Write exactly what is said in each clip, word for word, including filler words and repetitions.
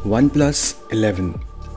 One plus eleven.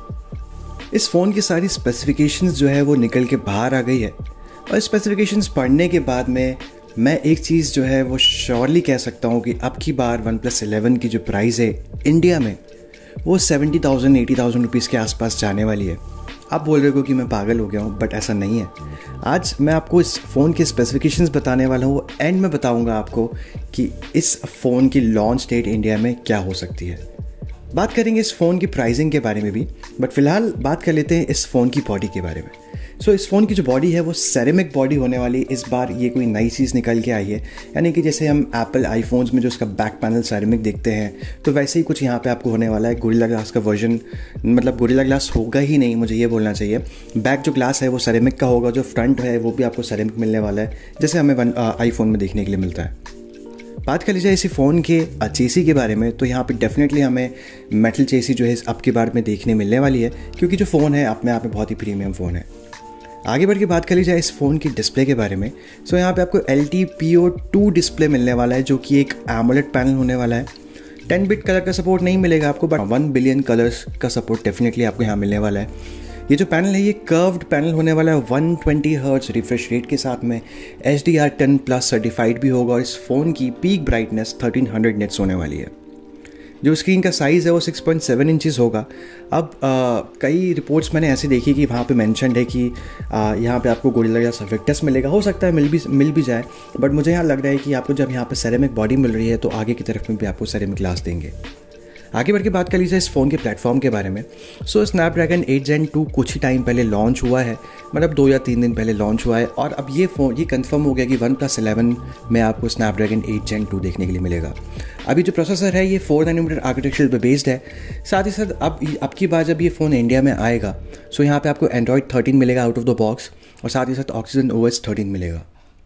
इस phone की सारी स्पेसिफिकेशंस जो है वो निकल के बाहर आ गई है और स्पेसिफिकेशंस पढ़ने के बाद में मैं एक चीज़ जो है वो श्योरली कह सकता हूँ कि अब की बार वन प्लस इलेवन की जो प्राइस है इंडिया में वो seventy thousand eighty thousand rupees के आसपास जाने वाली है। आप बोल रहे हो कि मैं पागल हो गया हूँ, बट ऐसा नहीं है। आज मैं आपको इस फ़ोन के स्पेसिफिकेशंस बताने वाला हूँ, एंड में बताऊँगा आपको कि इस फ़ोन की लॉन्च डेट इंडिया में क्या हो सकती है। बात करेंगे इस फ़ोन की प्राइसिंग के बारे में भी, बट फ़िलहाल बात कर लेते हैं इस फ़ोन की बॉडी के बारे में। सो so, इस फ़ोन की जो बॉडी है वो सेरेमिक बॉडी होने वाली। इस बार ये कोई नई चीज़ निकल के आई है, यानी कि जैसे हम एप्पल आईफोन्स में जो उसका बैक पैनल सेरेमिक देखते हैं, तो वैसे ही कुछ यहाँ पे आपको होने वाला है। गोरिल्ला ग्लास का वर्जन, मतलब गोरिल्ला ग्लास होगा ही नहीं, मुझे ये बोलना चाहिए। बैक जो ग्लास है वो सेरेमिक का होगा, जो फ्रंट है वो भी आपको सेरेमिक मिलने वाला है, जैसे हमें वन आईफोन में देखने के लिए मिलता है। बात कर लीजिए इसी फ़ोन के चेसी के बारे में, तो यहाँ पे डेफिनेटली हमें मेटल चेसी जो है अब की बार में देखने मिलने वाली है, क्योंकि जो फ़ोन है अपने आप में बहुत ही प्रीमियम फ़ोन है। आगे बढ़ के बात कर ली जाए इस फ़ोन की डिस्प्ले के बारे में, सो यहाँ पे आपको L T P O two display मिलने वाला है, जो कि एक एमोलेड पैनल होने वाला है। टेन बिट कलर का सपोर्ट नहीं मिलेगा आपको, बट वन बिलियन कलर्स का सपोर्ट डेफिनेटली आपको यहाँ मिलने वाला है। ये जो पैनल है ये कर्व्ड पैनल होने वाला है, one twenty hertz refresh rate के साथ में H D R ten plus certified भी होगा, और इस फ़ोन की peak brightness thirteen hundred nits होने वाली है। जो स्क्रीन का साइज़ है वो सिक्स पॉइंट सेवन इंचेस होगा। अब आ, कई रिपोर्ट्स मैंने ऐसी देखी कि वहाँ पे मेंशन्ड है कि आ, यहाँ पे आपको गोरिल्ला ग्लास इफेक्टस मिलेगा। हो सकता है मिल भी मिल भी जाए, बट मुझे यहाँ लग रहा है कि आपको जब यहाँ पे सेरेमिक बॉडी मिल रही है तो आगे की तरफ में भी आपको सेरेमिक ग्लास देंगे। आगे बढ़ के बात कर लीजिए इस फ़ोन के प्लेटफॉर्म के बारे में। So Snapdragon eight gen two कुछ ही टाइम पहले लॉन्च हुआ है, मतलब दो या तीन दिन पहले लॉन्च हुआ है, और अब ये फ़ोन ये कंफर्म हो गया कि वन प्लस इलेवन में आपको स्नैपड्रैगन एट जेन टू देखने के लिए मिलेगा। अभी जो प्रोसेसर है ये फोर नैनोमीटर आर्किटेक्चर पे बेस्ड है। साथ ही साथ अब अब की बार जब ये फ़ोन इंडिया में आएगा, सो यहाँ पे आपको एंड्रॉयड थर्टीन मिलेगा आउट ऑफ द बॉक्स, और साथ ही साथ ऑक्सीजन ओ एस थर्टीन मिलेगा।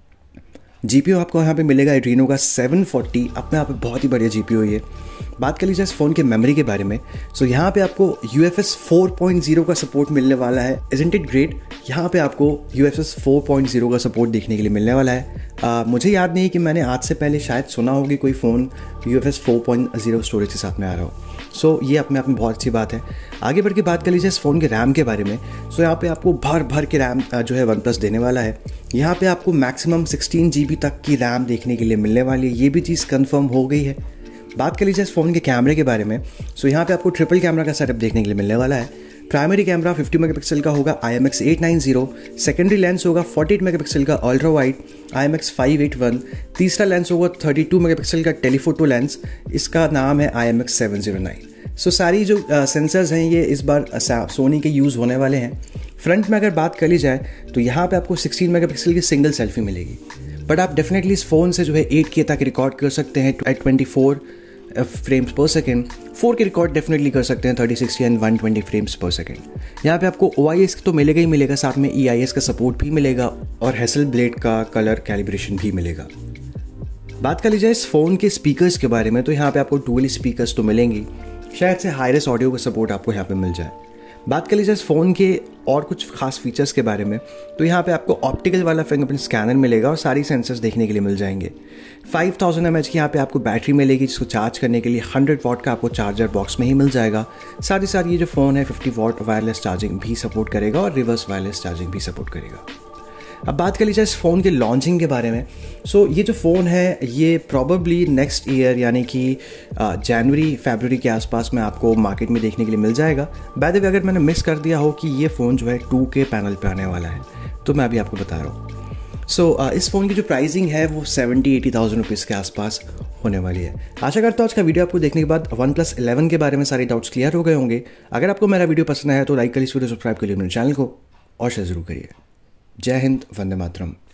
जीपीयू आपको यहाँ पे मिलेगा एड्रीनो का सेवन फोर्टी, अपने आप में बहुत ही बढ़िया जीपीयू ये। बात कर लीजिए इस फ़ोन के मेमोरी के बारे में, सो यहाँ पे आपको U F S four point zero का सपोर्ट मिलने वाला है। Isn't it great? यहाँ पे आपको U F S four point zero का सपोर्ट देखने के लिए मिलने वाला है। आ, मुझे याद नहीं कि मैंने आज से पहले शायद सुना होगी कोई phone U F S four point zero storage के साथ में आ रहा हो। सो so, ये अपने आप में बहुत अच्छी बात है। आगे बढ़ के बात कर लीजिए इस फ़ोन के रैम के बारे में। सो so, यहाँ पे आपको भर भर के रैम जो है वन प्लस देने वाला है। यहाँ पे आपको मैक्सिमम सिक्सटीन जी बी तक की रैम देखने के लिए मिलने वाली है, ये भी चीज़ कंफर्म हो गई है। बात कर लीजिए इस फ़ोन के कैमरे के बारे में। सो so, यहाँ पे आपको ट्रिपल कैमरा का सेटअप देखने के लिए मिलने वाला है। प्राइमरी कैमरा फिफ्टी मेगापिक्सल का होगा I M X eight ninety, secondary lens होगा फोर्टी एट मेगापिक्सल का ultra wide I M X five eighty one, तीसरा लेंस होगा थर्टी टू मेगापिक्सल का टेलीफोटो लेंस, इसका नाम है I M X seven zero nine. So सारी जो सेंसर्स हैं ये इस बार सोनी के यूज़ होने वाले हैं। फ्रंट में अगर बात कर ली जाए तो यहाँ पे आपको सिक्सटीन मेगापिक्सल की सिंगल सेल्फी मिलेगी, बट आप डेफिनेटली इस फ़ोन से जो है एट के तक रिकॉर्ड कर सकते हैं at twenty four frames per second. Four K record definitely कर सकते हैं thirty sixty and one twenty frames per second. यहाँ पे आपको ओ आई एस तो मिलेगा ही मिलेगा, साथ में ई आई एस का सपोर्ट भी मिलेगा, और हैसल ब्लेड का कलर कैलिब्रेशन भी मिलेगा। बात कर ली जाए इस फ़ोन के स्पीकर्स के बारे में, तो यहाँ पे आपको डुअल स्पीकर्स तो मिलेंगी, शायद से हाईरेस ऑडियो का सपोर्ट आपको यहाँ पे मिल जाए। बात कर लीजिए इस फ़ोन के और कुछ खास फीचर्स के बारे में, तो यहाँ पे आपको ऑप्टिकल वाला फिंगरप्रिंट स्कैनर मिलेगा और सारी सेंसर्स देखने के लिए मिल जाएंगे। फाइव थाउजेंड एम एच की यहाँ पे आपको बैटरी मिलेगी, जिसको चार्ज करने के लिए हंड्रेड वॉट का आपको चार्जर बॉक्स में ही मिल जाएगा। साथ ही साथ ये जो फ़ोन है फिफ्टी वॉट वायरलेस चार्जिंग भी सपोर्ट करेगा और रिवर्स वायरलेस चार्जिंग भी सपोर्ट करेगा। अब बात कर लीजिए इस फ़ोन के लॉन्चिंग के बारे में। सो so, ये जो फ़ोन है ये प्रॉबेबली नेक्स्ट ईयर यानी कि जनवरी फरवरी के आसपास में आपको मार्केट में देखने के लिए मिल जाएगा। बाय द वे अगर मैंने मिस कर दिया हो कि ये फ़ोन जो है टू के पैनल पे आने वाला है, तो मैं अभी आपको बता रहा हूँ। सो so, uh, इस फ़ोन की जो प्राइसिंग है वो सेवेंटी एटी थाउजेंड रुपीज़ के आसपास होने वाली है। आशा करता हूँ आज का वीडियो आपको देखने के बाद वन प्लस इलेवन के बारे में सारे डाउट्स क्लियर हो गए होंगे। अगर आपको मेरा वीडियो पसंद आया तो लाइक करिए, वीडियो सब्सक्राइब करिए मेरे चैनल को, और शेयर जरूर करिए। जय हिंद, वंदे मातरम।